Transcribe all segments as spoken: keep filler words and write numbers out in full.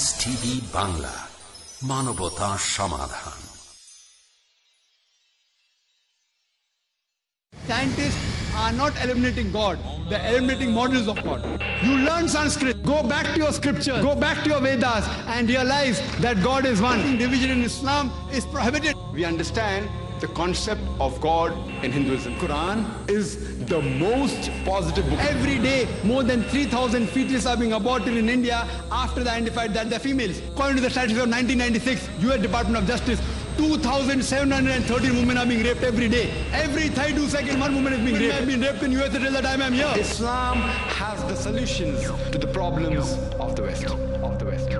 TV Bangla, মানবতা সমাধান। Scientists are not eliminating God, they're eliminating models of God. You learn Sanskrit, go back to your scripture, go back to your Vedas and realize that God is one. Division in Islam is prohibited. We understand the concept of God in Hinduism. Quran is the most positive book. Every day, more than three thousand fetuses are being aborted in India after they identified that they're females. According to the statistics of nineteen ninety-six, U S Department of Justice, two thousand seven hundred thirteen women are being raped every day. Every thirty-two seconds, one woman is being raped. I've been raped in U S until the time I'm here. Islam has the solutions to the problems of the West. Of the West.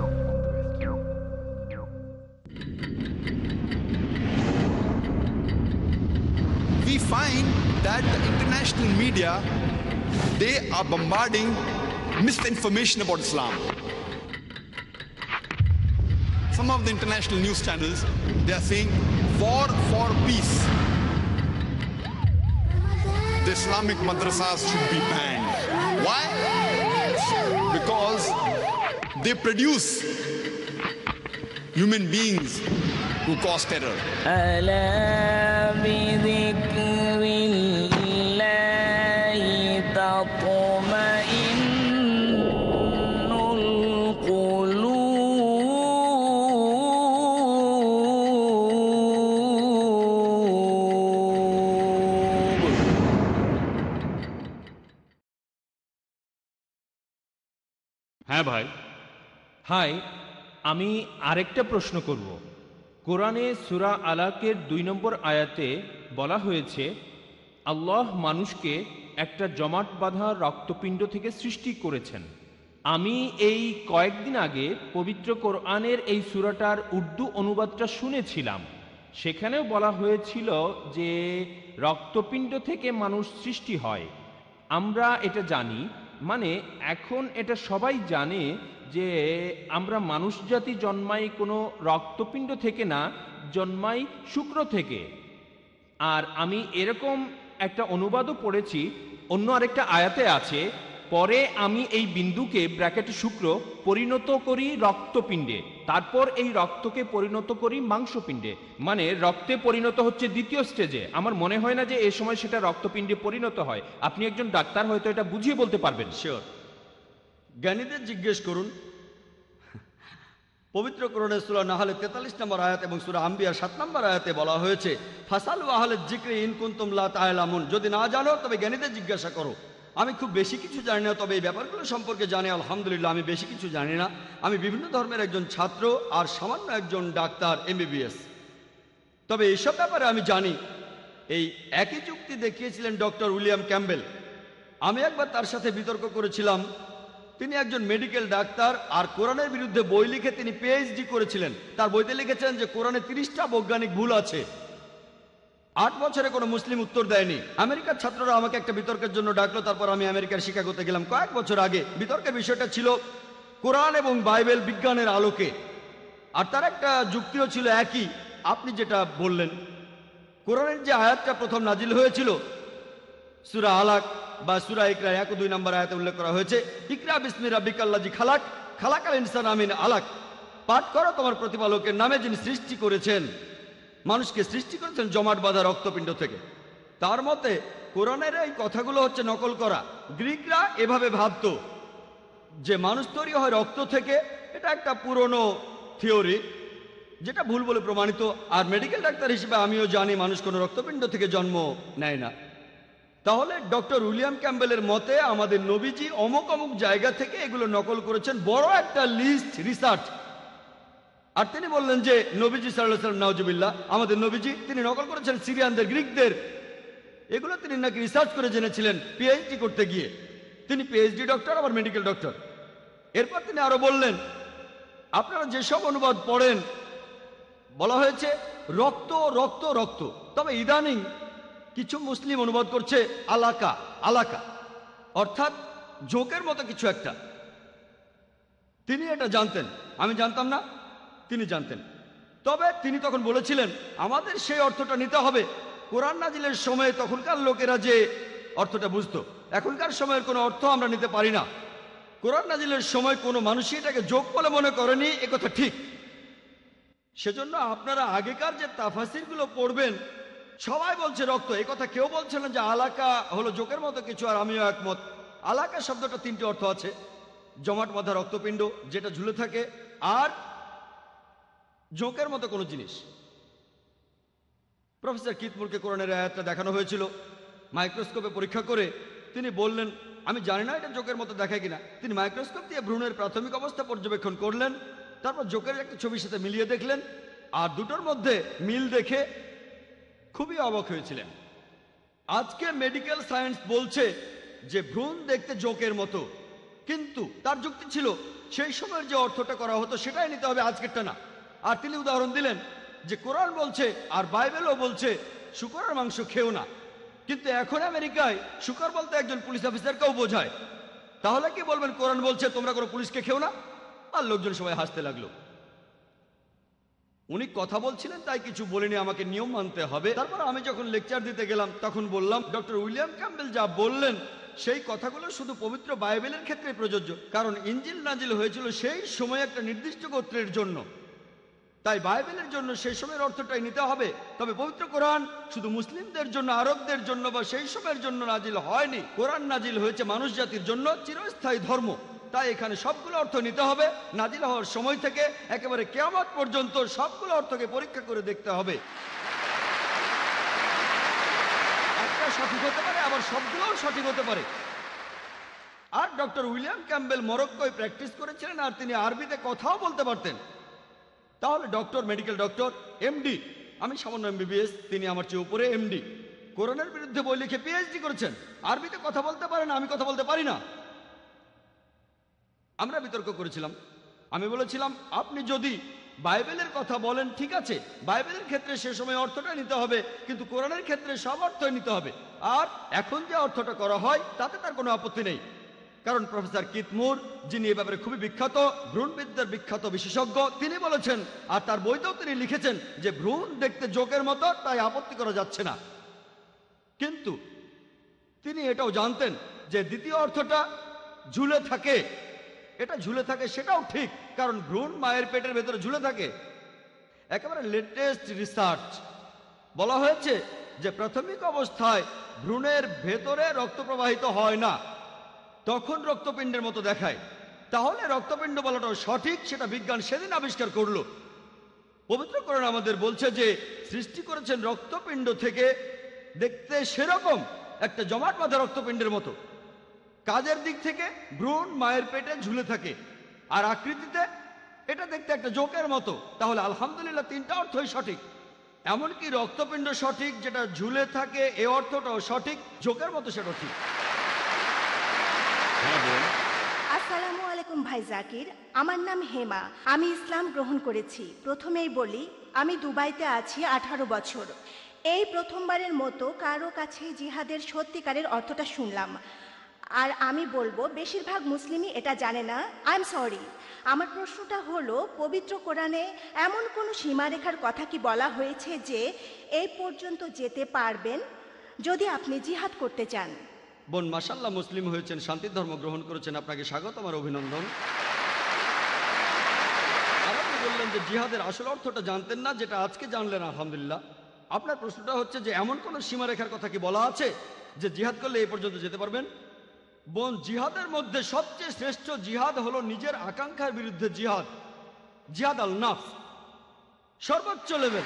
We find that the international media, they are bombarding misinformation about Islam. Some of the international news channels, they are saying war for peace. The Islamic madrasas should be banned. Why? Because they produce human beings who cause terror. হ্যাঁ ভাই, high, আমি আরেকটা প্রশ্ন করব। কোরআনে সূরা আলাকের দুই নম্বর আয়াতে বলা হয়েছে, আল্লাহ মানুষকে একটা জমাট বাঁধা রক্তপিণ্ড থেকে সৃষ্টি করেছেন। আমি এই কয়েকদিন আগে পবিত্র কোরআনের এই সূরাটার উর্দু অনুবাদটা শুনেছিলাম। সেখানেও বলা হয়েছিল যে রক্তপিণ্ড থেকে মানুষ সৃষ্টি হয়। আমরা এটা জানি, মানে এখন এটা সবাই জানে যে আমরা মানুষ জাতি জন্মাই কোনো রক্তপিণ্ড থেকে না, জন্মাই শুক্র থেকে। আর আমি এরকম একটা অনুবাদও পড়েছি, অন্য আরেকটা আয়াতে আছে, পরে আমি এই বিন্দুকে ব্র্যাকেটে শুক্র পরিণত করি রক্তপিণ্ডে, তারপর এই রক্তকে পরিণত করি মাংসপিণ্ডে। মানে রক্তে পরিণত হচ্ছে দ্বিতীয় স্টেজে। আমার মনে হয় না যে এই সময় সেটা রক্তপিণ্ডে পরিণত হয়। আপনি একজন ডাক্তার, হয়তো এটা বুঝিয়ে বলতে পারবেন। শিওর, জ্ঞানীদের জিজ্ঞেস করুন। পবিত্র কোরআনে সূরা নাহলে তেতাল্লিশ নম্বর আয়াত এবং সূরা আম্বিয়া সাত নম্বর আয়াতে বলা হয়েছে, ফাসালু আহলাল যিকরি ইন কুনতুম লা তা'লামুন, যদি না জানো তবে জ্ঞানীদের জিজ্ঞাসা করো। আমি খুব বেশি কিছু জানি না, তবে এই ব্যাপারগুলো সম্পর্কে জানি আলহামদুলিল্লাহ। আমি বেশি কিছু জানি না, আমি বিভিন্ন ধর্মের একজন ছাত্র আর সামান্য একজন ডাক্তার এমবিবিএস। তবে এইসব ব্যাপারে আমি জানি। এই একই যুক্তি দেখিয়েছিলেন ডক্টর উইলিয়াম ক্যাম্বেল। আমি একবার তার সাথে বিতর্ক করেছিলাম। তিনি একজন মেডিকেল ডাক্তার আর কোরআনের বিরুদ্ধে বই লিখে তিনি পিএইচডি করেছিলেন। তার বইতে লিখেছেন যে কোরআনে তিরিশটা বৈজ্ঞানিক ভুল আছে। আট বছরে কোনো মুসলিম উত্তর দেয়নি। আমেরিকার ছাত্ররা আমাকে একটা বিতর্কের জন্য ডাকলো, তারপর আমি আমেরিকার শিকাগোতে গেলাম কয়েক বছর আগে। বিতর্কের বিষয়টা ছিল কোরআন এবং বাইবেল বিজ্ঞানের আলোকে, আর তার একটা যুক্তিও ছিল একই, আপনি যেটা বললেন। কোরআনের যে আয়াতটা প্রথম নাজিল হয়েছিল সূরা আলাক বা সূরা ইকরা এক ও দুই নম্বর আয়াতে উল্লেখ করা হয়েছে, ইকরা বিসমি রাব্বিকাল্লাযী খালাক খালাকাল ইনসানা মিন আলাক, পাঠ করো তোমার প্রতিপালকের নামে যিনি সৃষ্টি করেছেন। মানুষকে সৃষ্টি করেছেন জমাট বাঁধা রক্তপিণ্ড থেকে। তার মতে কোরআনের এই কথাগুলো হচ্ছে নকল করা। গ্রিকরা এভাবে ভাবত যে মানুষ তৈরি হয় রক্ত থেকে। এটা একটা পুরনো থিওরি যেটা ভুল বলে প্রমাণিত। আর মেডিকেল ডাক্তার হিসেবে আমিও জানি মানুষ কোনো রক্তপিণ্ড থেকে জন্ম নেয় না। তাহলে ডক্টর উইলিয়াম ক্যাম্বেলের মতে আমাদের নবীজি অমুক অমুক জায়গা থেকে এগুলো নকল করেছেন, বড় একটা লিস্ট রিসার্চ। আর তিনি বললেন যে নবীজি সাল্লাল্লাহু আলাইহি ওয়াসাল্লাম, নাউজুবিল্লাহ, আমাদের নবীজি তিনি নকল করেছেন সিরিয়ানদের, গ্রিকদের। এগুলো তিনি নাকি রিসার্চ করে জেনেছিলেন পিএইচডি করতে গিয়ে। তিনি পিএইচডি ডক্টর, আবার মেডিকেল ডক্টর। এরপর তিনি আরো বললেন, আপনারা যেসব অনুবাদ পড়েন বলা হয়েছে রক্ত রক্ত রক্ত, তবে ইদানিং কিছু মুসলিম অনুবাদ করছে আলাকা আলাকা, অর্থাৎ জোকের মতো কিছু একটা। তিনি এটা জানতেন, আমি জানতাম না, তিনি জানতেন। তবে তিনি তখন বলেছিলেন আমাদের সেই অর্থটা নিতে হবে। কোরআন নাজিলের সময় তখনকার লোকেরা যে অর্থটা বুঝতো, এখনকার সময়ের কোনো অর্থ আমরা নিতে পারি না। কোরআন নাজিলের সময় কোনো মানুষই এটাকে যোগ বলে মনে করেনি, একথা ঠিক। সেজন্য আপনারা আগেকার যে তাফাসিরগুলো পড়বেন, সবাই বলছে রক্ত, একথা কেউ বলছে না যে আলাকা হলো যোগের মতো কিছু, আর আমিও একমত। আলাকা শব্দটা তিনটি অর্থ আছে: জমাট বাঁধা রক্তপিণ্ড যেটা ঝুলে থাকে, আর জোকের মতো কোনো জিনিস। প্রফেসর কিতমুরকে কোরআনের আয়াতটা দেখানো হয়েছিল মাইক্রোস্কোপে পরীক্ষা করে। তিনি বললেন, আমি জানি না এটা জোকের মতো দেখায় কিনা। তিনি মাইক্রোস্কোপ দিয়ে ভ্রূণের প্রাথমিক অবস্থা পর্যবেক্ষণ করলেন, তারপর জোকের একটা ছবির সাথে মিলিয়ে দেখলেন, আর দুটোর মধ্যে মিল দেখে খুবই অবাক হয়েছিলেন। আজকে মেডিকেল সায়েন্স বলছে যে ভ্রূণ দেখতে জোকের মতো, কিন্তু তার যুক্তি ছিল সেই সময়ের যে অর্থটা করা হতো সেটাই নিতে হবে, আজকেরটা না। আর তিনি উদাহরণ দিলেন যে কোরআন বলছে আর বাইবেলও বলছে শূকরের মাংস খেও না, কিন্তু এখন আমেরিকায় শূকর বলতে একজন পুলিশ অফিসারকেও বোঝায়। তাহলে কি বলবেন কোরআন বলছে তোমরা কোনো পুলিশকে খেও না? আর লোকজন সবাই হাসতে লাগলো। উনি কথা বলছিলেন তাই কিছু বলেনি, আমাকে নিয়ম মানতে হবে। তারপর আমি যখন লেকচার দিতে গেলাম তখন বললাম, ডক্টর উইলিয়াম ক্যাম্বেল যা বললেন সেই কথাগুলো শুধু পবিত্র বাইবেলের ক্ষেত্রে প্রযোজ্য, কারণ ইঞ্জিল নাজিল হয়েছিল সেই সময় একটা নির্দিষ্ট গোত্রের জন্য, তাই বাইবেলের জন্য সেই সময়ের অর্থটাই নিতে হবে। তবে পবিত্র কোরআন শুধু মুসলিমদের জন্য, আরবদের জন্য বা সেই সময়ের জন্য নাজিল হয়নি। কোরআন নাজিল হয়েছে মানুষ জাতির জন্য, চিরস্থায়ী ধর্ম। তাই এখানে সবগুলো অর্থ নিতে হবে। নাজিল হওয়ার সময় থেকে একেবারে কিয়ামত পর্যন্ত সবগুলো অর্থকে পরীক্ষা করে দেখতে হবে। একটা সঠিক হতে পারে, আবার সবগুলোও সঠিক হতে পারে। আর ডক্টর উইলিয়াম ক্যাম্বেল মরক্কোয় প্র্যাকটিস করেছিলেন, আর তিনি আরবিতে কথাও বলতে পারতেন। তাহলে ডক্টর, মেডিকেল ডক্টর, এমডি, আমি সামান্য এমবিবিএস, তিনি আমার চেয়ে উপরে এমডি, কোরআনের বিরুদ্ধে বই লিখে পিএইচডি করেছেন, আরবিতে কথা বলতে পারেন, আমি কথা বলতে পারি না। আমরা বিতর্ক করেছিলাম। আমি বলেছিলাম, আপনি যদি বাইবেলের কথা বলেন ঠিক আছে, বাইবেলের ক্ষেত্রে সে সময় অর্থটা নিতে হবে, কিন্তু কোরআনের ক্ষেত্রে সব অর্থই নিতে হবে। আর এখন যে অর্থটা করা হয় তাতে তার কোনো আপত্তি নেই, কারণ প্রফেসর কিতমুর, যিনি এ ব্যাপারে খুবই বিখ্যাত, ভ্রূণবিদ্যার বিখ্যাত বিশেষজ্ঞ, তিনি বলেছেন, আর তার বইতেও তিনি লিখেছেন যে ভ্রূণ দেখতে জোকের মতো, তাই আপত্তি করা যাচ্ছে না। কিন্তু তিনি এটাও জানতেন যে দ্বিতীয় অর্থটা ঝুলে থাকে, এটা ঝুলে থাকে সেটাও ঠিক, কারণ ভ্রূণ মায়ের পেটের ভেতরে ঝুলে থাকে। একেবারে লেটেস্ট রিসার্চ বলা হয়েছে যে প্রাথমিক অবস্থায় ভ্রূণের ভেতরে রক্ত প্রবাহিত হয় না, তখন রক্তপিণ্ডের মতো দেখায়। তাহলে রক্তপিণ্ড বলাটাও সঠিক, সেটা বিজ্ঞান সেদিন আবিষ্কার করলো। পবিত্র কোরআন আমাদের বলছে যে সৃষ্টি করেছেন রক্তপিণ্ড থেকে, দেখতে সেরকম একটা জমাট বাঁধা রক্তপিণ্ডের মতো। কাজের দিক থেকে ভ্রূণ মায়ের পেটে ঝুলে থাকে, আর আকৃতিতে এটা দেখতে একটা জোকের মতো। তাহলে আলহামদুলিল্লাহ তিনটা অর্থই সঠিক। এমনকি রক্তপিণ্ড সঠিক, যেটা ঝুলে থাকে এ অর্থটাও সঠিক, জোকের মতো সেটাও ঠিক। আসসালামু আলাইকুম ভাই জাকির, আমার নাম হেমা, আমি ইসলাম গ্রহণ করেছি। প্রথমেই বলি, আমি দুবাইতে আছি আঠারো বছর। এই প্রথমবারের মতো কারো কাছে জিহাদের সত্যিকারের অর্থটা শুনলাম, আর আমি বলবো বেশিরভাগ মুসলিমই এটা জানে না। I am sorry. আমার প্রশ্নটা হলো, পবিত্র কোরআনে এমন কোনো সীমারেখার কথা কি বলা হয়েছে যে এই পর্যন্ত যেতে পারবেন যদি আপনি জিহাদ করতে চান? বোন, মাশাআল্লাহ, মুসলিম হয়েছেন, শান্তির ধর্ম গ্রহণ করেছেন, আপনাকে স্বাগত, আমার অভিনন্দন। আর আপনি বললেন যে জিহাদের আসল অর্থটা জানতেন না, যেটা আজকে জানলেন, আলহামদুলিল্লাহ। আপনার প্রশ্নটা হচ্ছে যে এমন কোন সীমারেখার কথা কি বলা আছে যে জিহাদ করলে এই পর্যন্ত যেতে পারবেন? বোন, জিহাদের মধ্যে সবচেয়ে শ্রেষ্ঠ জিহাদ হলো নিজের আকাঙ্ক্ষার বিরুদ্ধে জিহাদ, জিহাদ আল নাফস, সর্বোচ্চ লেভেল।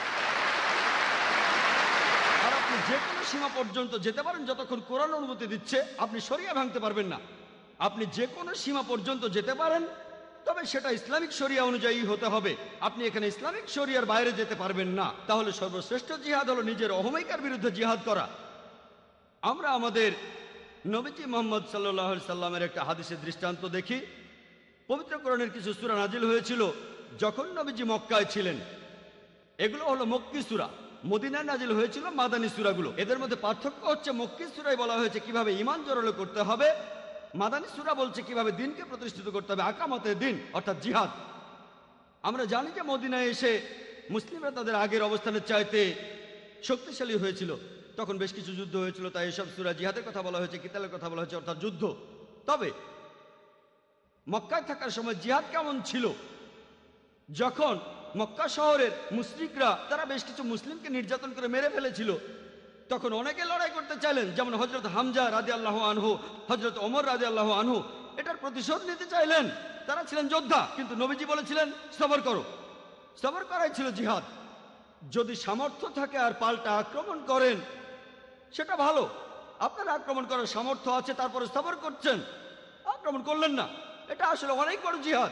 আর আপনি যে কোনো সীমা পর্যন্ত যেতে পারেন যতক্ষণ কোরআন অনুমতি দিচ্ছে। আপনি শরিয়া ভাঙতে পারবেন না। আপনি যে কোনো সীমা পর্যন্ত যেতে পারেন, তবে সেটা ইসলামিক শরিয়া অনুযায়ী হতে হবে। আপনি এখানে ইসলামিক শরিয়ার বাইরে যেতে পারবেন না। তাহলে সর্বশ্রেষ্ঠ জিহাদ হলো নিজের অহমিকার বিরুদ্ধে জিহাদ করা। আমরা আমাদের নবীজি মুহাম্মদ সাল্লাল্লাহু আলাইহি সাল্লামের একটা হাদিসের দৃষ্টান্ত দেখি। পবিত্র কোরআনের কিছু সূরা নাজিল হয়েছিল যখন নবীজি মক্কায় ছিলেন। এগুলো হলো মক্কি সূরা। মদিনায় নাজিল হয়েছিল মাদানী সূরাগুলো। এদের মধ্যে পার্থক্য হচ্ছে, মক্কি সূরায় বলা হয়েছে কিভাবে ঈমান জোরালো করতে হবে, মাদানী সূরা বলছে কিভাবে দিনকে প্রতিষ্ঠিত করতে হবে, আকামতে দিন অর্থাৎ জিহাদ। আমরা জানি যে মদিনায় এসে মুসলিমরা তাদের আগের অবস্থানের চাইতে শক্তিশালী হয়েছিল। তখন বেশ কিছু যুদ্ধ হয়েছিল, তাই এসব সূরা জিহাদের কথা বলা হয়েছে, কিতালের কথা বলা হয়েছে, অর্থাৎ যুদ্ধ। তবে মক্কায় থাকার সময় জিহাদ কেমন ছিল। যখন মক্কা শহরের মুশরিকরা তারা বেশ কিছু মুসলিমকে নির্যাতন করে মেরে ফেলেছিল, তখন অনেকে লড়াই করতে চাইলেন, যেমন হযরত হামজা রাদিয়াল্লাহু আনহু, হযরত ওমর রাদিয়াল্লাহু আনহু এটার প্রতিশোধ নিতে চাইলেন। তারা ছিলেন যোদ্ধা, কিন্তু নবীজি বলেছিলেন সবর করো। সবর করাই ছিল জিহাদ। যদি সামর্থ্য থাকে আর পাল্টা আক্রমণ করেন সেটা ভালো, আপনার আক্রমণ করার সামর্থ্য আছে তারপরে সবর করছেন, আক্রমণ করলেন না, এটা আসলে অনেক বড় জিহাদ।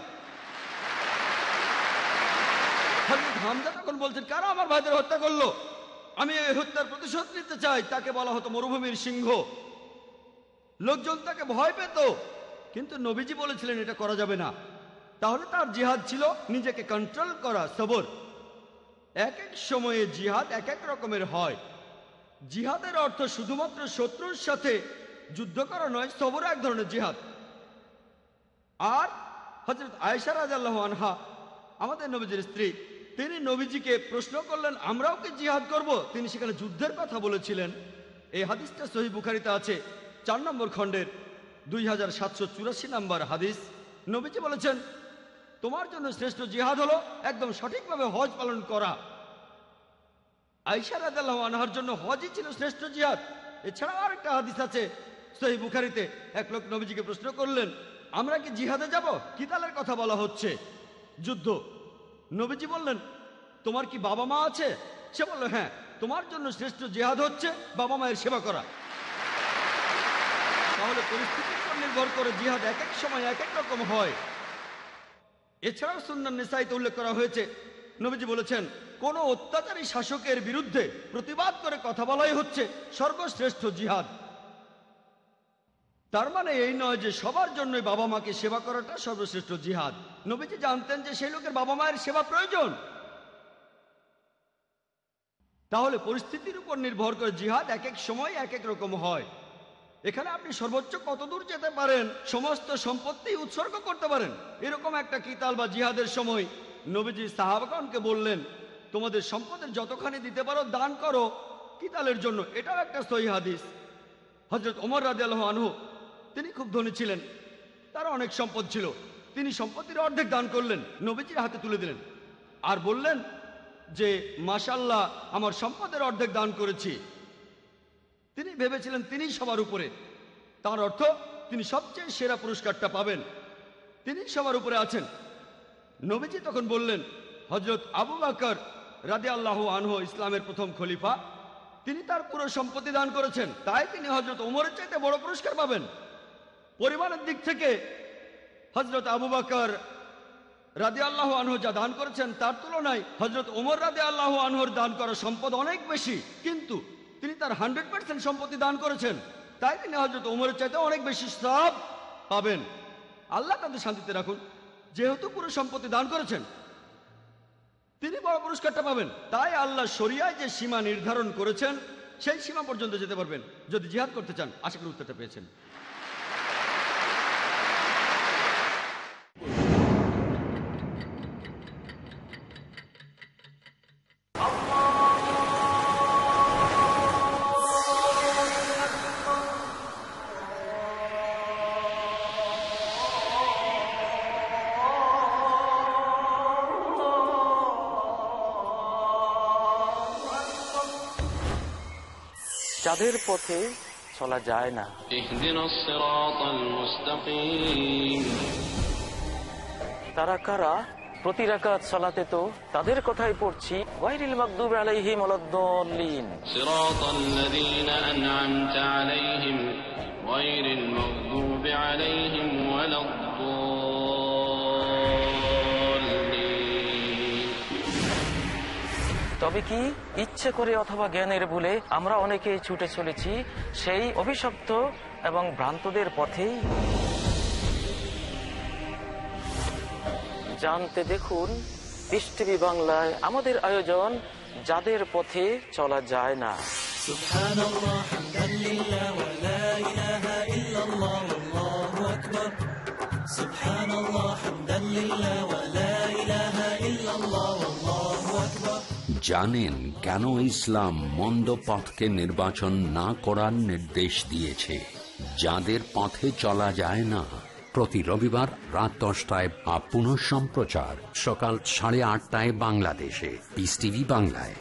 হযরত হামজা তখন বলছেন, কারা আমার ভাইদের হত্যা করলো, আমি এই হত্যার প্রতিশোধ নিতে চাই। তাকে বলা হতো মরুভূমির সিংহ, লোকজন তাকে ভয় পেত, কিন্তু নবীজি বলেছিলেন এটা করা যাবে না। তাহলে তার জিহাদ ছিল নিজেকে কন্ট্রোল করা, সবর। এক এক সময়ে জিহাদ এক এক রকমের হয়। জিহাদের অর্থ শুধুমাত্র শত্রুর সাথে যুদ্ধ করা নয়, সবর এক ধরনের জিহাদ। আর হযরত আয়েশা রাদিয়াল্লাহু আনহা, আমাদের নবীজির স্ত্রী, তিনি নবীজিকে প্রশ্ন করলেন, আমরাও কি জিহাদ করব? তিনি সেখানে যুদ্ধের কথা বলেছিলেন। এই হাদিসটা সহিহ বুখারীতে আছে, চার নম্বর খণ্ডের দুই হাজার সাতশো চুরাশি নম্বর হাদিস। নবীজি বলেছেন, তোমার জন্য শ্রেষ্ঠ জিহাদ হলো একদম সঠিকভাবে হজ পালন করা। আয়েশা রাদিয়াল্লাহু আনহার জন্য হজই ছিল শ্রেষ্ঠ জিহাদ। এছাড়াও আরেকটা হাদিস আছে সহিহ বুখারীতে, এক লোক নবীজিকে প্রশ্ন করলেন, আমরা কি জিহাদে যাব? কিতালের কথা বলা হচ্ছে, যুদ্ধ। নবীজি বললেন, তোমার কি বাবা মা আছে? সে বলল, হ্যাঁ। তোমার জন্য শ্রেষ্ঠ জিহাদ হচ্ছে বাবা মায়ের সেবা করা। তাহলে পরিস্থিতির উপর নির্ভর করে জিহাদ এক এক সময় এক এক রকম হয়। এছাড়াও সুন্নান নিসাইতে উল্লেখ করা হয়েছে, নবীজি বলেছেন, কোন অত্যাচারী শাসকের বিরুদ্ধে প্রতিবাদ করে কথা বলাই হচ্ছে সর্বশ্রেষ্ঠ জিহাদ। তার মানে এই নয় যে সবার জন্যই বাবা মাকে সেবা করাটা সর্বশ্রেষ্ঠ জিহাদ। নবীজি জানতেন যে সেই লোকের বাবা মায়ের সেবা প্রয়োজন। তাহলে পরিস্থিতির উপর নির্ভর করে জিহাদ এক এক সময় এক এক রকম হয়। এখানে আপনি সর্বোচ্চ কত দূর যেতে পারেন, সমস্ত সম্পত্তি উৎসর্গ করতে পারেন, এরকম একটা কিতাল বা জিহাদের সময় নবীজি সাহাবাগণকে বললেন, তোমাদের সম্পদের যতখানি দিতে পারো দান করো কিতালের জন্য। এটাও একটা সহিহ হাদিস। হযরত ওমর রাদিয়াল্লাহু আনহু, তিনি খুব ধনী ছিলেন, তার অনেক সম্পদ ছিল। তিনি সম্পত্তির অর্ধেক দান করলেন, নবীজির হাতে তুলে দিলেন আর বললেন যে, মাশাআল্লাহ, আমার সম্পদের অর্ধেক দান করেছি। তিনি ভেবেছিলেন তিনি সবার উপরে, তার অর্থ তিনি সবচেয়ে সেরা পুরস্কারটা পাবেন, তিনি সবার উপরে আছেন। নবীজি তখন বললেন, হযরত আবু বকর রাদিয়াল্লাহু আনহু ইসলামের প্রথম খলিফা, তিনি তার পুরো সম্পত্তি দান করেছেন, তাই তিনি হযরত ওমরের চাইতে বড় পুরস্কার পাবেন। পরিমাণের দিক থেকে হযরত আবু বকর রাদিয়াল্লাহু আনহু যা দান করেছেন তার তুলনায় হযরত ওমর রাদিয়াল্লাহু আনহুর দান করা সম্পদ অনেক বেশি, কিন্তু তিনি তার হান্ড্রেড পার্সেন্ট সম্পত্তি দান করেছেন, তাই তিনি হযরত ওমরের চাইতে অনেক বেশি সওয়াব পাবেন। আল্লাহ তাদের শান্তিতে রাখুন, যেহেতু পুরো সম্পত্তি দান করেছেন তিনি বড় পুরস্কারটা পাবেন। তাই আল্লাহ শরিয়ায় যে সীমা নির্ধারণ করেছেন সেই সীমা পর্যন্ত যেতে পারবেন যদি জিহাদ করতে চান। আশা করি উত্তরটা পেয়েছেন। যাদের পথে চলা যায় না, তারা কারা? প্রতি রাকাত সালাতে তো তাদের কথাই পড়ছি, গায়রিল মাগদুবি আলাইহিম ওয়ালাদ-দাল্লিন, সিরাতাল্লাযীনা আন'আমতা আলাইহিম গায়রিল মাগদুবি আলাইহিম ওয়ালাদ-দাল্লিন। তবে কি ইচ্ছে করে অথবা জ্ঞানের ভুলে আমরা অনেকেই ছুটে চলেছি সেই অভিশপ্ত এবং ভ্রান্তদের পথেই? জানতে দেখুন পিস টিভি বাংলায় আমাদের আয়োজন যাদের পথে চলা যায় না। সুবহানাল্লাহ, হামদুলিল্লাহ, ওয়া লা ইলাহা ইল্লাল্লাহ, আল্লাহু আকবার। সুবহানাল্লাহ, হামদুলিল্লাহ, ওয়া লা ইলাহা ইল্লাল্লাহ, আল্লাহু আকবার। জানেন কেন ইসলাম মন্দ পথকে নির্বাচন না করার নির্দেশ দিয়েছে? যাদের পথে চলা যায় না প্রতি রবিবার রাত দশটায় বা পুনঃ সম্প্রচার সকাল সাড়ে আটটায় বাংলাদেশে পিস টিভি বাংলায়।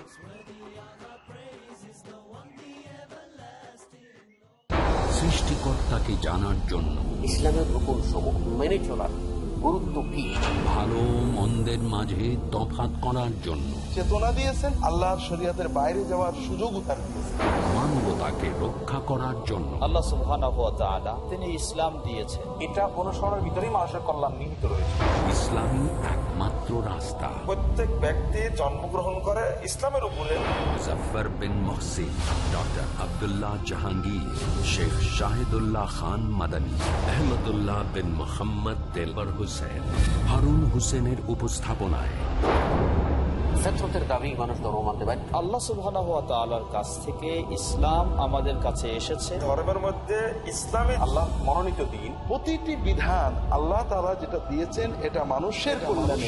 সৃষ্টিকর্তাকে জানার জন্য ইসলামের হুকুম সমূহ মেনে চলার গুরুত্ব কি, ভালো মন্দের মাঝে তফাৎ করার জন্য চেতনা দিয়েছেন, আল্লাহর শরীয়তের বাইরে যাওয়ার সুযোগ তার দিয়েছেন, মানবতাকে রক্ষা করার জন্য আল্লাহ সুবহানাহু ওয়া তাআলা তিনি ইসলাম দিয়েছেন। এটা অনুসরণের ভিতরেই মানুষের কল্যাণ নিহিত রয়েছে। ইসলামই একমাত্র রাস্তা। প্রত্যেক ব্যক্তি জন্মগ্রহণ করে ইসলামের উপরে। মুজাফফর বিন মুহসিন, ডক্টর আব্দুল্লাহ জাহাঙ্গীর, শেখ শাহিদুল্লাহ খান মাদানী, আহমদুল্লাহ বিন মোহাম্মদ দেলবর হুসেন, হারুন হুসেনের উপস্থাপনায় ফিতরতের দাবি মানুষ ধর্ম মানতে পারে। আল্লাহ সুবহানাহু ওয়া তাআলার কাছ থেকে ইসলাম আমাদের কাছে এসেছে। ধর্মের মধ্যে ইসলামে আল্লাহ মনোনীত দিন, প্রতিটি বিধান আল্লাহ তাআলা যেটা দিয়েছেন এটা মানুষের কল্যাণে।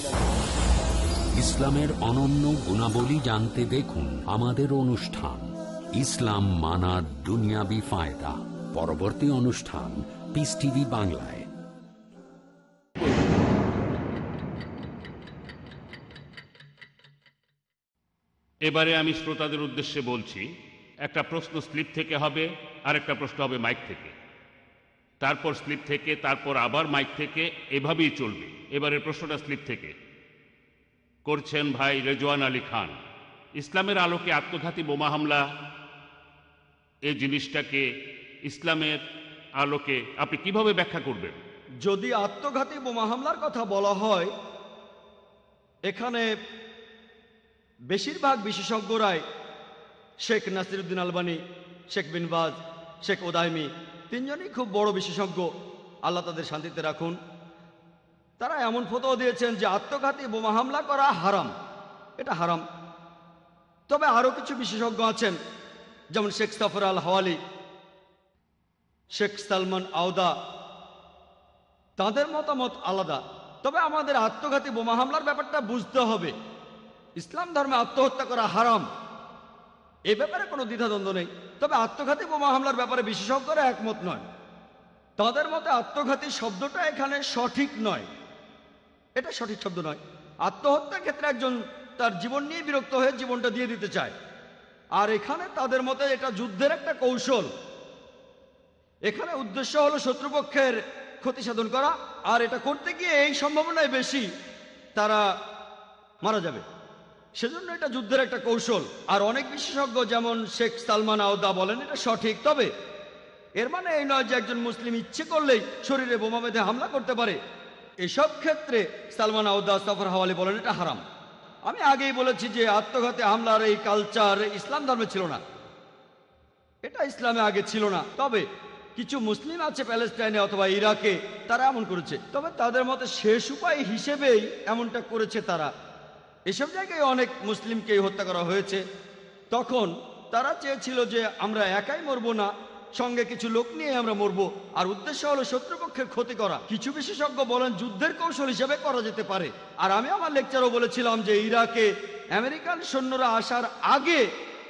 ইসলামের অনন্য গুণাবলী জানতে দেখুন আমাদের অনুষ্ঠান ইসলাম মানার দুনিয়াবি ফায়দা। পরবর্তী অনুষ্ঠান পিস টিভি বাংলায়। এবারে আমি শ্রোতাদের উদ্দেশ্যে বলছি, একটা প্রশ্ন স্লিপ থেকে হবে, আর একটা প্রশ্ন হবে মাইক থেকে, তারপর স্লিপ থেকে, তারপর আবার মাইক থেকে, এভাবেই চলবে। এবারের প্রশ্নটা স্লিপ থেকে করছেন ভাই রেজওয়ান আলী খান। ইসলামের আলোকে আত্মঘাতী বোমা হামলা, এই জিনিসটাকে ইসলামের আলোকে আপনি কিভাবে ব্যাখ্যা করবেন? যদি আত্মঘাতী বোমা হামলার কথা বলা হয়, এখানে বেশিরভাগ বিশেষজ্ঞরাই শেখ নাসিরুদ্দিন আলবানী, শেখ বিন বাজ, শেখ ওদাইমি তিনজনই খুব বড় বিশেষজ্ঞ, আল্লাহ তাদের শান্তিতে রাখুন। তারা এমন ফতোয়া দিয়েছেন যে আত্মঘাতী বোমা হামলা করা হারাম, এটা হারাম। তবে আরও কিছু বিশেষজ্ঞ আছেন, যেমন শেখ সাফর আল হাওয়ালি, শেখ সালমান আওদা, তাদের মতামত আলাদা। তবে আমাদের আত্মঘাতী বোমা হামলার ব্যাপারটা বুঝতে হবে। ইসলাম ধর্মে আত্মহত্যা করা হারাম, এ ব্যাপারে কোনো দ্বিধাদ্বন্দ্ব নেই। তবে আত্মঘাতী বোমা হামলার ব্যাপারে বিশেষজ্ঞরা একমত নয়। তাদের মতে আত্মঘাতী শব্দটা এখানে সঠিক নয়, এটা সঠিক শব্দ নয়। আত্মহত্যার ক্ষেত্রে একজন তার জীবন নিয়ে বিরক্ত হয়ে জীবনটা দিয়ে দিতে চায়, আর এখানে তাদের মতে এটা যুদ্ধের একটা কৌশল। এখানে উদ্দেশ্য হলো শত্রুপক্ষের ক্ষতি সাধন করা, আর এটা করতে গিয়ে এই সম্ভাবনায় বেশি তারা মারা যাবে, সেজন্য এটা যুদ্ধের একটা কৌশল। আর অনেক বিশেষজ্ঞ যেমন শেখ সালমান আওদা বলেন এটা সঠিক। তবে এর মানে এই নয় যে একজন মুসলিম ইচ্ছে করলেই শরীরে বোমা বেঁধে হামলা করতে পারে। এসব ক্ষেত্রে সালমান আওদা, সাফর হাওয়ালি বলেন এটা হারাম। আমি আগেই বলেছি যে আত্মঘাতী হামলার এই কালচার ইসলাম ধর্মে ছিল না, এটা ইসলামে আগে ছিল না। তবে কিছু মুসলিম আছে প্যালেস্টাইনে অথবা ইরাকে, তারা এমন করেছে। তবে তাদের মতে শেষ উপায় হিসেবেই এমনটা করেছে তারা। এসব জায়গায় অনেক মুসলিমকে হত্যা করা হয়েছে। তখন তারা চেয়েছিল যে আমরা একাই মরবো না, সঙ্গে কিছু লোক নিয়ে আমরা মরবো, আর উদ্দেশ্য হলো শত্রুপক্ষের ক্ষতি করা। কিছু বিশেষজ্ঞ বলেন যুদ্ধের কৌশল হিসেবে করা যেতে পারে। আর আমি আমার লেকচারও বলেছিলাম যে ইরাকে আমেরিকান সৈন্যরা আসার আগে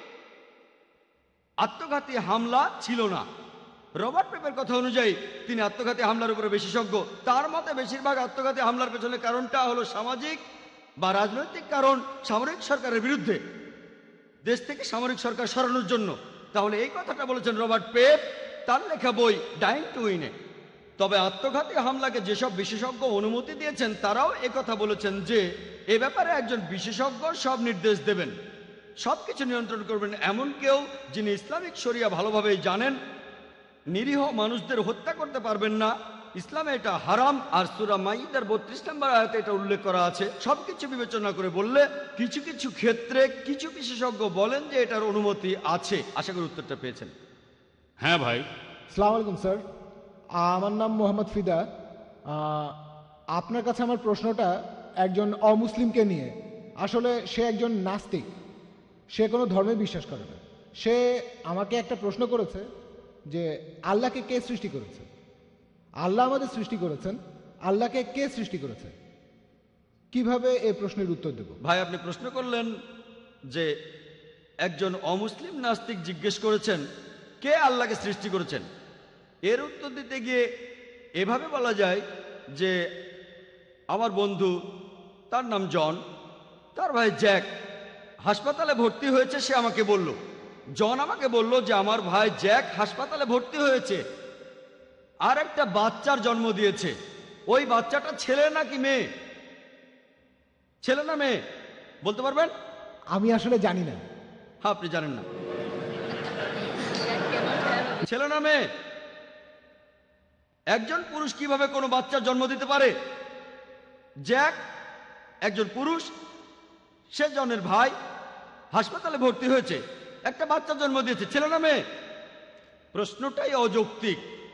আত্মঘাতী হামলা ছিল না। রবার্ট পেপের কথা অনুযায়ী, তিনি আত্মঘাতী হামলার উপরে বিশেষজ্ঞ। তার মতে বেশিরভাগ আত্মঘাতী হামলার পেছনে কারণটা হলো সামাজিক বা রাজনৈতিক কারণ, সামরিক সরকারের বিরুদ্ধে, দেশ থেকে সামরিক সরকার সরানোর জন্য। তাহলে এই কথাটা বলেছেন রবার্ট পেপ তার লেখা বই ডাইং টু উইনে। তবে আত্মঘাতী হামলাকে যেসব বিশেষজ্ঞ অনুমতি দিয়েছেন তারাও একথা বলেছেন যে এ ব্যাপারে একজন বিশেষজ্ঞ সব নির্দেশ দেবেন, সব কিছু নিয়ন্ত্রণ করবেন। এমন কেউ যিনি ইসলামিক শরিয়া ভালোভাবেই জানেন, নিরীহ মানুষদের হত্যা করতে পারবেন না। ইসলামে এটা হারাম। আর সূরা মাইদার বত্রিশ নম্বর আয়াতে এটা উল্লেখ করা আছে। সবকিছু বিবেচনা করে বললে কিছু কিছু ক্ষেত্রে কিছু বিশেষজ্ঞ বলেন যে এটার অনুমতি আছে। আশা করি উত্তরটা পেয়েছেন। হ্যাঁ ভাই। আসসালামু আলাইকুম স্যার, আমার নাম মোহাম্মদ ফিদা। আপনার কাছে আমার প্রশ্নটা একজন অমুসলিমকে নিয়ে। আসলে সে একজন নাস্তিক, সে কোনো ধর্মে বিশ্বাস করে না। সে আমাকে একটা প্রশ্ন করেছে যে আল্লাহকে কে সৃষ্টি করেছে? আল্লাহ আমাদের সৃষ্টি করেছেন, আল্লাহকে কে সৃষ্টি করেছে? কিভাবে এই প্রশ্নের উত্তর দেব? ভাই, আপনি প্রশ্ন করলেন যে একজন অমুসলিম নাস্তিক জিজ্ঞেস করেছেন কে আল্লাহকে সৃষ্টি করেছেন। এর উত্তর দিতে গিয়ে এভাবে বলা যায় যে আমার বন্ধু, তার নাম জন, তার ভাই জ্যাক হাসপাতালে ভর্তি হয়েছে। সে আমাকে বলল, জন আমাকে বলল যে আমার ভাই জ্যাক হাসপাতালে ভর্তি হয়েছে, আর একটা বাচ্চার জন্ম দিয়েছে। ওই বাচ্চাটা ছেলে নাকি মেয়ে? ছেলে না মেয়ে বলতে পারবেন? আমি আসলে জানি না। হ্যাঁ, আপনি জানেন না। ছেলে না মেয়ে? একজন পুরুষ কিভাবে কোনো বাচ্চার জন্ম দিতে পারে? জ্যাক একজন পুরুষ, সে জনের ভাই হাসপাতালে ভর্তি হয়েছে, একটা বাচ্চা জন্ম দিয়েছে, ছেলে না মেয়ে? প্রশ্নটাই অযৌক্তিক।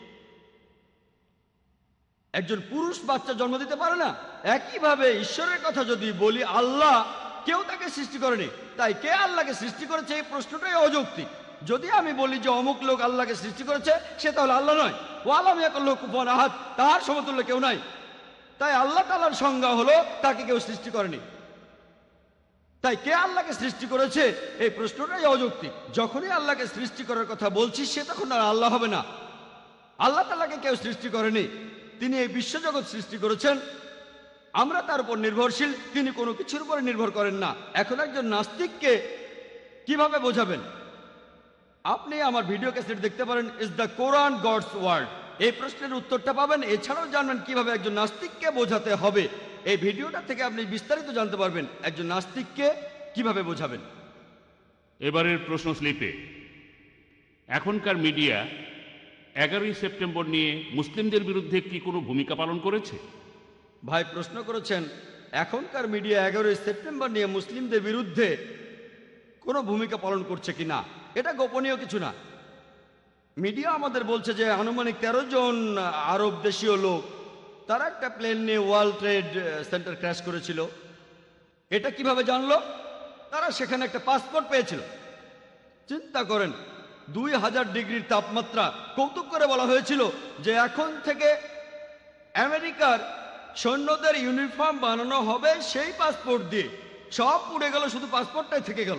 একজন পুরুষ বাচ্চা জন্ম দিতে পারে না। একইভাবে ঈশ্বরের কথা যদি বলি, আল্লাহ কেউ তাকে সৃষ্টি করেনি, তাই কে আল্লাহকে সৃষ্টি করেছে এই প্রশ্নটাই অযৌক্তিক। যদি আমি বলি যে অমুক লোক আল্লাহকে সৃষ্টি করেছে, সে তাহলে আল্লাহ নয়। ও আলাম ইয়াকুল কুফুয়ান আহাদ, তার সমতুল্য কেউ নাই। তাই আল্লাহ তাআলার সংজ্ঞা হলো তাকে কেউ সৃষ্টি করেনি। তাই কে আল্লাহকে সৃষ্টি করেছে এই প্রশ্নটাই অযৌক্তিক। যখনই আল্লাহকে সৃষ্টি করার কথা বলছি, সে তখন আর আল্লাহ হবে না। আল্লাহ তাআলাকে কেউ সৃষ্টি করেনি, তিনি এই বিশ্বজগৎ সৃষ্টি করেছেন, আমরা তার উপর নির্ভরশীল, তিনি কোনো কিছুর উপরে নির্ভর করেন না। এখন একজন নাস্তিককে কিভাবে বোঝাবেন? আপনি আমার ভিডিও ক্যাসেট দেখতে পারেন, is the Quran God's word. এই প্রশ্নের উত্তরটা পাবেন। এছাড়াও জানবেন কিভাবে একজন নাস্তিককে বোঝাতে হবে। এই ভিডিওটা থেকে আপনি বিস্তারিত জানতে পারবেন একজন নাস্তিককে কিভাবে বোঝাবেন। এবারের প্রশ্ন স্লিপে এখনকার মিডিয়া এগারোই সেপ্টেম্বর নিয়ে মুসলিমদের বিরুদ্ধে কি কোনো ভূমিকা পালন করেছে? ভাই প্রশ্ন করেছেন এখনকার মিডিয়া এগারোই সেপ্টেম্বর নিয়ে মুসলিমদের বিরুদ্ধে কোনো ভূমিকা পালন করছে কিনা। এটা গোপনীয় কিছু না। মিডিয়া আমাদের বলছে যে আনুমানিক তেরো জন আরব দেশীয় লোক, তারা একটা প্লেন নিয়ে ওয়ার্ল্ড ট্রেড সেন্টার ক্র্যাশ করেছিল। এটা কিভাবে জানলো? তারা সেখানে একটা পাসপোর্ট পেয়েছিল। চিন্তা করেন, দুই হাজার ডিগ্রির তাপমাত্রা। কৌতুক করে বলা হয়েছিল যে এখন থেকে আমেরিকার সৈন্যদের ইউনিফর্ম বানানো হবে সেই পাসপোর্ট দিয়ে। সব পুড়ে গেল, শুধু পাসপোর্টটাই থেকে গেল।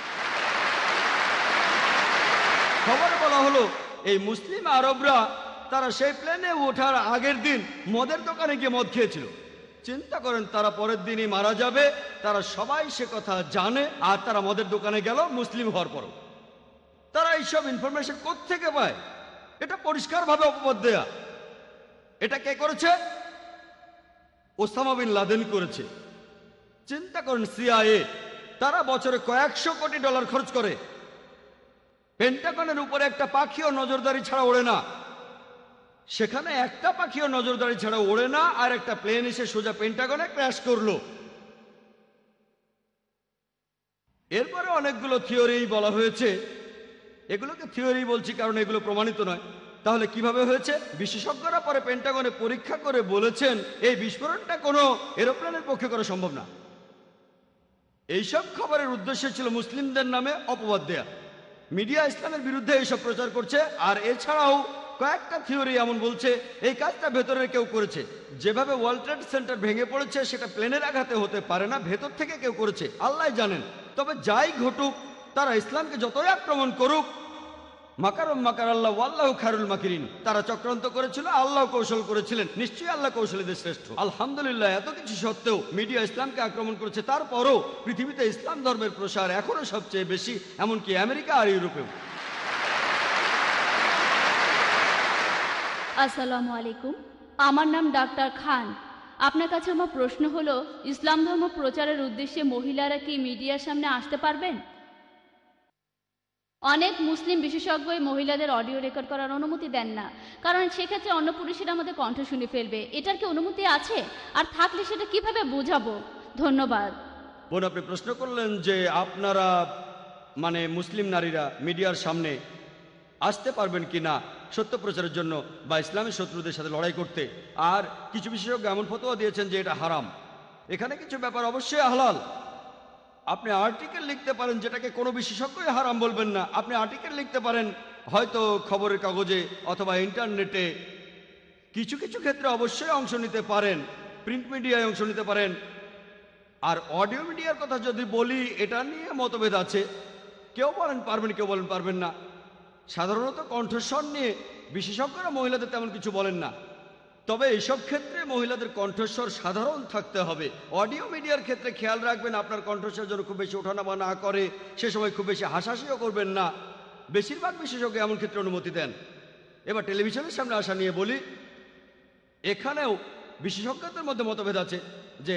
খবরে বলা হলো এই মুসলিম আরবরা তারা সেই প্লেনে ওঠার আগের দিন মদের দোকানে গিয়ে মদ খেয়েছিল। চিন্তা করেন, তারা পরের দিনই মারা যাবে, তারা সবাই সে কথা জানে, আর তারা মদের দোকানে গেল মুসলিম হওয়ার পরও। তারা এইসব ইনফরমেশন কোত্থেকে পায়? এটা পরিষ্কারভাবে অপবাদ দেয়া। এটা কে করেছে? ওসামা বিন লাদেন করেছে। চিন্তা করেন, সিআইএ তারা বছরে কয়েকশো কোটি ডলার খরচ করে, পেন্টাগনের উপরে একটা পাখিও নজরদারি ছাড়া ওড়ে না। সেখানে একটা পাখিও নজরদারি ছাড়া ওড়ে না, আর একটা প্লেন এসে সোজা পেন্টাগনে ক্র্যাশ করলো। এরপরে অনেকগুলো থিওরি বলা হয়েছে। এগুলোকে থিওরি বলছি কারণ এগুলো প্রমাণিত নয়। তাহলে কিভাবে হয়েছে? বিশেষজ্ঞরা পরে পেন্টাগনে পরীক্ষা করে বলেছেন এই বিস্ফোরণটা কোনো এরোপ্লেনের পক্ষে করা সম্ভব না। এইসব খবরের উদ্দেশ্য ছিল মুসলিমদের নামে অপবাদ দেয়া। মিডিয়া ইসলামের বিরুদ্ধে এইসব প্রচার করছে। আর এছাড়াও কয়েকটা থিওরি এমন বলছে এই কাজটা ভেতরের কেউ করেছে। যেভাবে ওয়ার্ল্ড ট্রেড সেন্টার ভেঙে পড়েছে সেটা প্লেনের আঘাতে হতে পারে না, ভেতর থেকে কেউ করেছে, আল্লাহ জানেন। তবে যাই ঘটুক, তারা ইসলামকে যতই আক্রমণ করুক, মাকারুম মাকার আল্লাহ ওয়াল্লাহু খায়রুল মাকিরিন। তারা চক্রান্ত করেছিল, আল্লাহ কৌশল করেছিলেন, নিশ্চয়ই আল্লাহ কৌশলীদের শ্রেষ্ঠ। আলহামদুলিল্লাহ, এত কিছু সত্ত্বেও মিডিয়া ইসলামকে আক্রমণ করেছে, তারপরও পৃথিবীতে ইসলাম ধর্মের প্রসার এখনো সবচেয়ে বেশি, এমনকি আমেরিকা আর ইউরোপেও। আসসালামু আলাইকুম, আমার নাম ডাক্তার খান। আপনার কাছে আমার প্রশ্ন হলো, ইসলাম ধর্ম প্রচারের উদ্দেশ্যে মহিলারা কি মিডিয়ার সামনে আসতে পারবেন? অনেক মুসলিম বিশেষজ্ঞই মহিলাদের অডিও রেকর্ড করার অনুমতি দেন না, কারণ সেক্ষেত্রে অন্য পুরুষেরা আমাদের কণ্ঠ শুনে ফেলবে। এটার কি অনুমতি আছে? আর থাকলে সেটা কিভাবে বোঝাবো? ধন্যবাদ। বোন, আপনি প্রশ্ন করলেন যে আপনারা মানে মুসলিম নারীরা মিডিয়ার সামনে আসতে পারবেন কি না সত্য প্রচারের জন্য বা ইসলামের শত্রুদের সাথে লড়াই করতে। আর কিছু বিশেষজ্ঞ এমন ফতোয়া দিয়েছেন যে এটা হারাম। এখানে কিছু ব্যাপার অবশ্যই হালাল। আপনি আর্টিকেল লিখতে পারেন যেটাকে কোনো বিশেষজ্ঞই হারাম বলবেন না। আপনি আর্টিকেল লিখতে পারেন হয়তো খবরের কাগজে অথবা ইন্টারনেটে। কিছু কিছু ক্ষেত্রে অবশ্যই অংশ নিতে পারেন, প্রিন্ট মিডিয়ায় অংশ নিতে পারেন। আর অডিও মিডিয়ার কথা যদি বলি, এটা নিয়ে মতভেদ আছে। কেউ বলেন পারবেন, কেউ বলেন পারবেন না। সাধারণত কণ্ঠস্বর নিয়ে বিশেষজ্ঞরা মহিলাদের তেমন কিছু বলেন না। তবে এইসব ক্ষেত্রে মহিলাদের কণ্ঠস্বর সাধারণ থাকতে হবে। অডিও মিডিয়ার ক্ষেত্রে খেয়াল রাখবেন আপনার কণ্ঠস্বর যেন খুব বেশি ওঠানামা না করে, সে সময় খুব বেশি হাসাহাসিও করবেন না। বেশিরভাগ বিশেষজ্ঞ এমন ক্ষেত্রে অনুমতি দেন। এবার টেলিভিশনের সামনে আসা নিয়ে বলি, এখানেও বিশেষজ্ঞদের মধ্যে মতভেদ আছে যে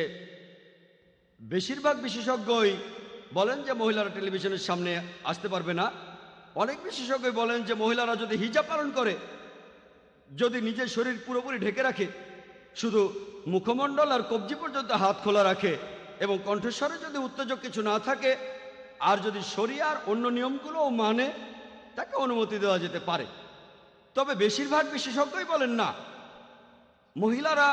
বেশিরভাগ বিশেষজ্ঞই বলেন যে মহিলারা টেলিভিশনের সামনে আসতে পারবে না। অনেক বিশেষজ্ঞই বলেন যে মহিলারা যদি হিজাব পালন করে, যদি নিজের শরীর পুরোপুরি ঢেকে রাখে, শুধু মুখমণ্ডল আর কবজি পর্যন্ত হাত খোলা রাখে এবং কণ্ঠস্বরে যদি উত্তেজক কিছু না থাকে, আর যদি শরিয়ার অন্য নিয়মগুলোও মানে, তাকে অনুমতি দেওয়া যেতে পারে। তবে বেশিরভাগ বিশেষজ্ঞই বলেন না, মহিলারা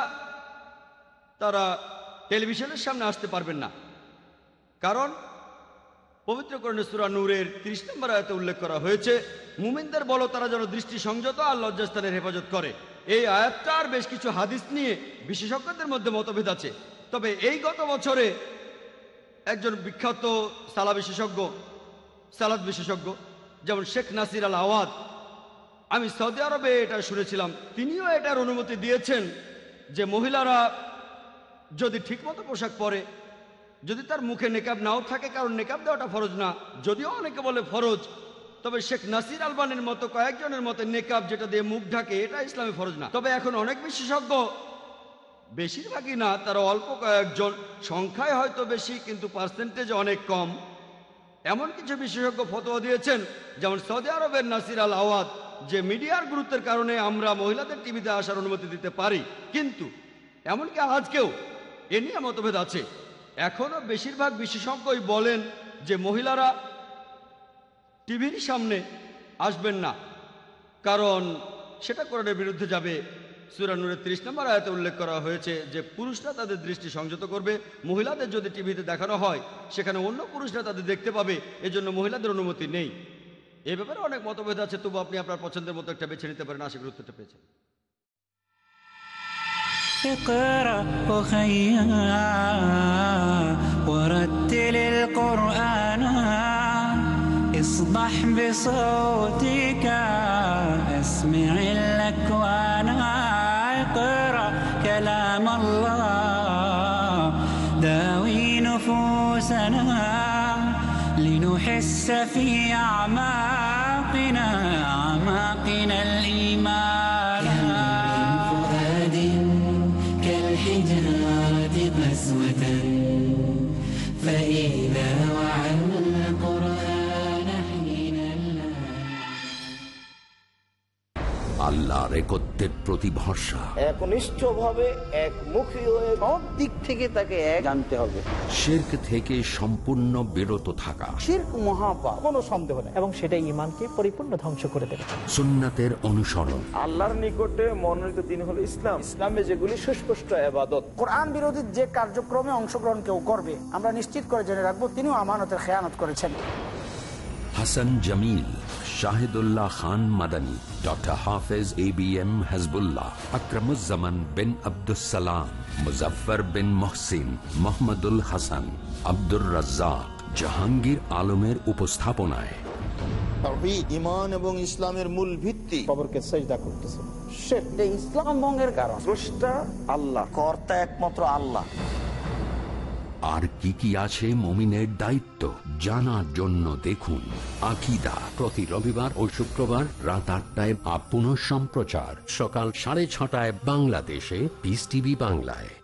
তারা টেলিভিশনের সামনে আসতে পারবেন না। কারণ পবিত্র কোরআনে সূরা নূরের ত্রিশ নম্বর আয়াতে উল্লেখ করা হয়েছে, মুমিনদের বলো তারা যেন দৃষ্টি সংযত আর লজ্জাস্থানের হেফাজত করে। এই আয়াতটার বেশ কিছু হাদিস নিয়ে বিশেষজ্ঞদের মধ্যে মতভেদ আছে। তবে এই গত বছরে একজন বিখ্যাত সালা বিশেষজ্ঞ সালাদ বিশেষজ্ঞ যেমন শেখ নাসির আল আওয়াদ, আমি সৌদি আরবে এটা শুনেছিলাম, তিনিও এটার অনুমতি দিয়েছেন যে মহিলারা যদি ঠিকমতো পোশাক পরে, যদি তার মুখে নেকাব নাও থাকে, কারণ নেকাব দেওয়াটা ফরজ না, যদিও অনেকে বলে ফরজ, তবে শেখ নাসির আলবানির মতো কয়েকজনের মতে নেকাব যেটা দিয়ে মুখ ঢাকে এটা ইসলামে ফরজ না। তবে এখন অনেক বিশেষজ্ঞ, বেশিরভাগই না, তারা অল্প কয়েকজন, সংখ্যায় হয়তো বেশি কিন্তু পার্সেন্টেজে অনেক কম, এমন কিছু বিশেষজ্ঞ ফতোয়া দিয়েছেন যেমন সৌদি আরবের নাসির আল আওয়াদ, যে মিডিয়ার গুরুত্বের কারণে আমরা মহিলাদের টিভিতে আসার অনুমতি দিতে পারি। কিন্তু এমনকি আজকেও এ নিয়ে মতভেদ আছে। এখনও বেশিরভাগ বিশেষজ্ঞই বলেন যে মহিলারা টিভির সামনে আসবেন না, কারণ সেটা কোরআনের বিরুদ্ধে যাবে। সূরা নূরের ত্রিশ নম্বর আয়াতে উল্লেখ করা হয়েছে যে পুরুষরা তাদের দৃষ্টি সংযত করবে, মহিলাদের যদি টিভিতে দেখানো হয় সেখানে অন্য পুরুষরা তাদের দেখতে পাবে, এজন্য মহিলাদের অনুমতি নেই। এ ব্যাপারে অনেক মতভেদ আছে, তবু আপনি আপনার পছন্দের মতো একটা বেছে নিতে পারেন। আশা করি উত্তরটা পেয়েছেন। اقرأ أخيا ورتل القرآن اصبح بصوتك اسمع الأكوان اقرأ كلام الله داوي نفوسنا لنحس في أعماقنا أعماقنا الإيمان فؤاد كالحجارة قسوة فإذا وعى القرآن حين আল্লাহর একত্বের প্রতি ভরসা, একনিষ্ঠভাবে একমুখী হয়ে সব দিক থেকে তাকে এক জানতে হবে। শিরক থেকে সম্পূর্ণ বিরত থাকা, শিরক মহাপাপ, কোনো সন্দেহ নেই, এবং সেটা ঈমানকে পরিপূর্ণ ধ্বংস করে দেবে। সুন্নাতের অনুসরণ, আল্লাহর নিকটে মনোনীত দিন হলো ইসলাম, ইসলামে যেগুলি সুস্পষ্ট ইবাদত। কোরআন বিরোধী যে কার্যক্রমে অংশগ্রহণ কেউ করবে, আমরা নিশ্চিত করে জেনে রাখবো তিনিও আমানতের খেয়ানত করেছেন। Hasan Jamil, Shahidullah Khan Madani, doctor Hafez A B M Hasbullah, Akramuzzaman bin Abdus Salam, Muzaffar bin Muhsin, Mohammadul Hasan, Abdur Razzak, Jahangir আলমের উপস্থাপনায় তাওহীদ, ঈমান এবং ইসলামের মূল ভিত্তি। কবরকে সিজদা করতেছে, সেটা ইসলাম ভঙ্গের কারণ। স্রষ্টা আল্লাহ, কর্তা একমাত্র আল্লাহ। আর কি কি আছে মুমিনের দায়িত্ব জানার জন্য দেখুন আকীদা, প্রতি রবিবার ও শুক্রবার রাত আটটায়, পুনঃ সম্প্রচার সকাল সাড়ে ছটায় বাংলাদেশে পিস টিভি বাংলায়।